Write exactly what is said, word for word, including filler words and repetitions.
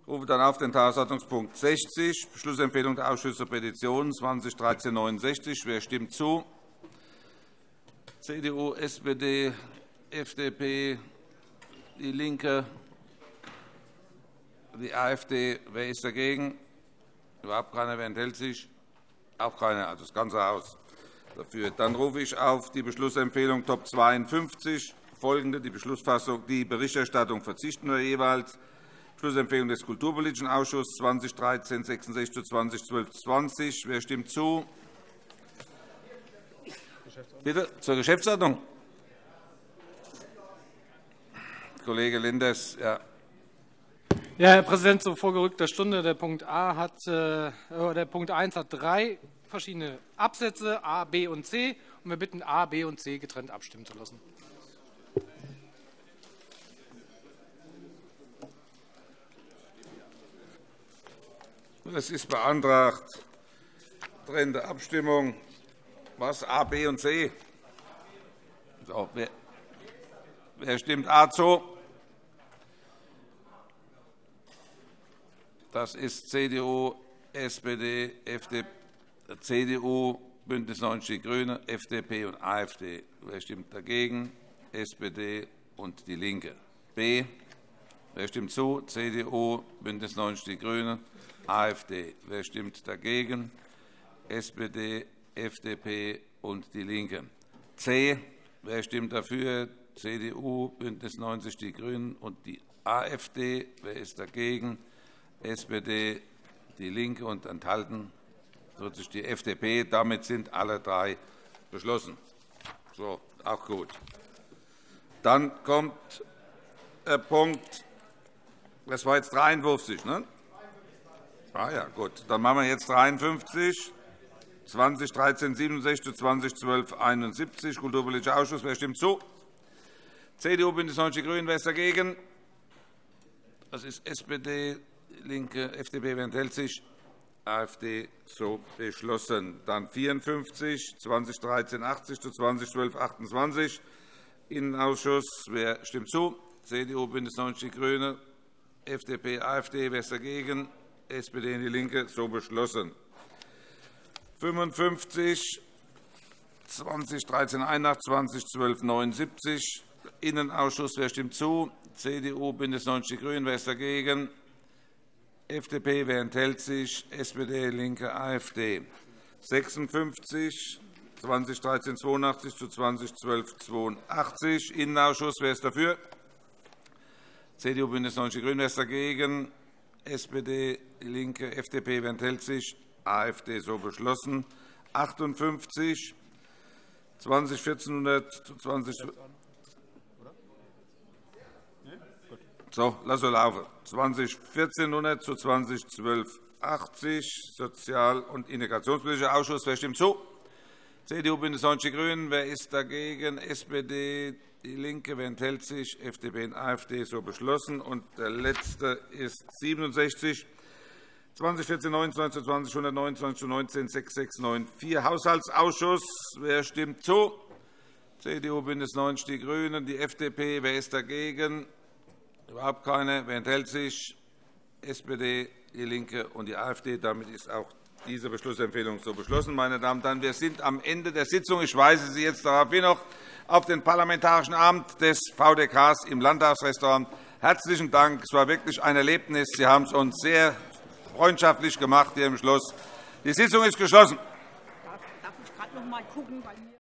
Ich rufe dann auf den Tagesordnungspunkt sechzig, Beschlussempfehlung der Ausschüsse Petitionen zwanzig dreizehn neunundsechzig. Wer stimmt zu? C D U, S P D, F D P, DIE LINKE, die AfD. Wer ist dagegen? Überhaupt keiner. Wer enthält sich? Auch keiner. Also das ganze Haus dafür. Dann rufe ich auf die Beschlussempfehlung Top zweiundfünfzig. Folgende: Die Beschlussfassung, die Berichterstattung verzichten wir jeweils. Beschlussempfehlung des Kulturpolitischen Ausschusses zwanzig dreizehn sechsundsechzig zu zwanzig zwölf zwanzig. Wer stimmt zu? Bitte zur Geschäftsordnung. Kollege Lenders, ja. Ja, Herr Präsident, zu vorgerückter Stunde. Der Punkt, A hat, äh, der Punkt eins hat drei verschiedene Absätze, A, B und C. Und wir bitten, A, B und C getrennt abstimmen zu lassen. Es ist beantragt, getrennte Abstimmung. Was? A, B und C? So, wer, wer stimmt A zu? Das ist C D U, S P D, F D P, C D U, BÜNDNIS neunzig die GRÜNEN, F D P und AfD. Wer stimmt dagegen? S P D und DIE LINKE. B. Wer stimmt zu? C D U, BÜNDNIS neunzig die GRÜNEN, AfD. Wer stimmt dagegen? S P D, F D P und DIE LINKE. C. Wer stimmt dafür? C D U, BÜNDNIS neunzig die GRÜNEN und die AfD. Wer ist dagegen? S P D, DIE LINKE und enthalten wird sich die F D P. Damit sind alle drei beschlossen. So, auch gut. Dann kommt der Punkt, das war jetzt dreiundfünfzig, ne? Ah ja, gut. Dann machen wir jetzt dreiundfünfzig, zwanzig dreizehn siebenundsechzig zu zwanzig zwölf einundsiebzig. Kulturpolitischer Ausschuss. Wer stimmt zu? C D U, BÜNDNIS neunzig die GRÜNEN. Wer ist dagegen? Das ist S P D, LINKE, F D P. Wer enthält sich? AfD. So beschlossen. Dann vierundfünfzig, zwanzig dreizehn achtzig zu zwanzig zwölf achtundzwanzig. Innenausschuss. Wer stimmt zu? C D U, BÜNDNIS neunzig die GRÜNEN, F D P, AfD. Wer ist dagegen? S P D und DIE LINKE. So beschlossen. fünfundfünfzig, zwanzig dreizehn einundachtzig, zwanzig zwölf neunundsiebzig. Innenausschuss. Wer stimmt zu? C D U, BÜNDNIS neunzig die GRÜNEN. Wer ist dagegen? F D P. Wer enthält sich? S P D, LINKE, AfD. sechsundfünfzig, zwanzig dreizehn zweiundachtzig zu zwanzig zwölf zweiundachtzig. Innenausschuss. Wer ist dafür? C D U, BÜNDNIS neunzig die GRÜNEN. Wer ist dagegen? S P D, LINKE, F D P. Wer enthält sich? AfD. So beschlossen. achtundfünfzig, zwanzig vierzehnhundert zu zwanzig. So, lass uns laufen. zwanzig vierzehnhundert zu zwanzig zwölf achtzig. Sozial- und Integrationspolitischer Ausschuss. Wer stimmt zu? C D U, BÜNDNIS neunzig die GRÜNEN. Wer ist dagegen? S P D, DIE LINKE. Wer enthält sich? F D P und AfD. So beschlossen. Und der letzte ist siebenundsechzig, zwanzig vierzehn neunundzwanzig zu zwanzig hundertneunundzwanzig zu neunzehn sechsundsechzig vierundneunzig. Haushaltsausschuss. Wer stimmt zu? C D U, BÜNDNIS neunzig die GRÜNEN, die F D P. Wer ist dagegen? Überhaupt keine. Wer enthält sich? S P D, DIE LINKE und die AfD. Damit ist auch diese Beschlussempfehlung so beschlossen. Meine Damen und Herren, wir sind am Ende der Sitzung. Ich weise Sie jetzt darauf hin, noch auf den Parlamentarischen Abend des V D Ks im Landtagsrestaurant. Herzlichen Dank. Es war wirklich ein Erlebnis. Sie haben es uns sehr freundschaftlich gemacht hier im Schloss. Die Sitzung ist geschlossen. Darf ich gerade noch mal gucken?